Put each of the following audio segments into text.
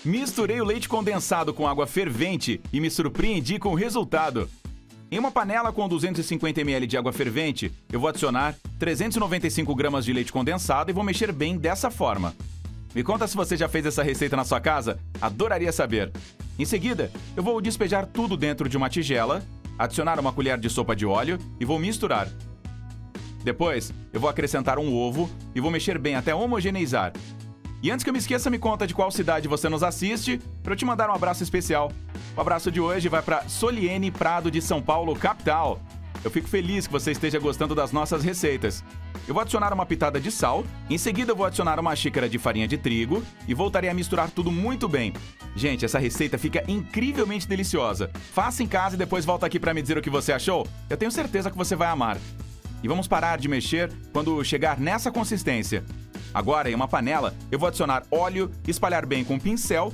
Misturei o leite condensado com água fervente e me surpreendi com o resultado. Em uma panela com 250 ml de água fervente, eu vou adicionar 395 gramas de leite condensado e vou mexer bem dessa forma. Me conta se você já fez essa receita na sua casa, adoraria saber. Em seguida, eu vou despejar tudo dentro de uma tigela, adicionar uma colher de sopa de óleo e vou misturar. Depois, eu vou acrescentar um ovo e vou mexer bem até homogeneizar. E antes que eu me esqueça, me conta de qual cidade você nos assiste, para eu te mandar um abraço especial. O abraço de hoje vai para Soliene Prado de São Paulo, capital. Eu fico feliz que você esteja gostando das nossas receitas. Eu vou adicionar uma pitada de sal, em seguida eu vou adicionar uma xícara de farinha de trigo e voltarei a misturar tudo muito bem. Gente, essa receita fica incrivelmente deliciosa. Faça em casa e depois volta aqui para me dizer o que você achou. Eu tenho certeza que você vai amar. E vamos parar de mexer quando chegar nessa consistência. Agora, em uma panela, eu vou adicionar óleo, espalhar bem com um pincel.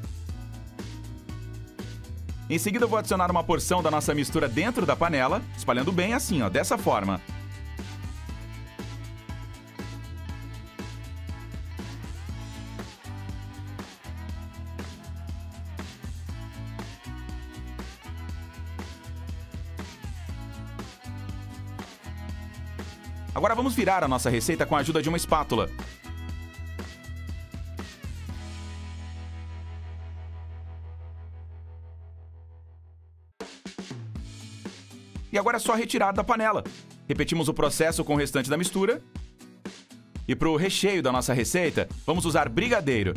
Em seguida, eu vou adicionar uma porção da nossa mistura dentro da panela, espalhando bem assim, ó, dessa forma. Agora vamos virar a nossa receita com a ajuda de uma espátula. E agora é só retirar da panela. Repetimos o processo com o restante da mistura. E para o recheio da nossa receita, vamos usar brigadeiro.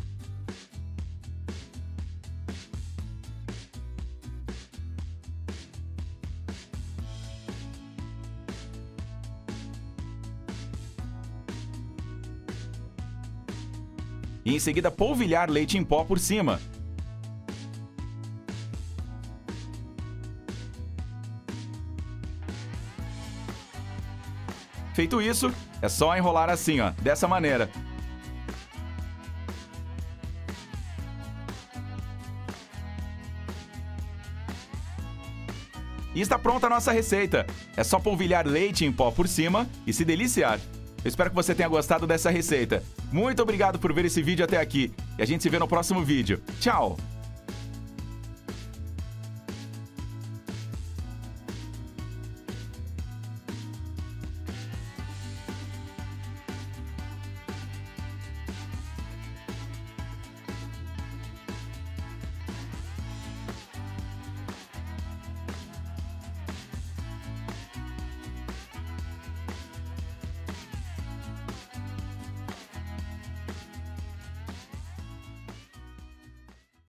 E em seguida polvilhar leite em pó por cima. Feito isso, é só enrolar assim, ó, dessa maneira. E está pronta a nossa receita. É só polvilhar leite em pó por cima e se deliciar. Eu espero que você tenha gostado dessa receita. Muito obrigado por ver esse vídeo até aqui. E a gente se vê no próximo vídeo. Tchau!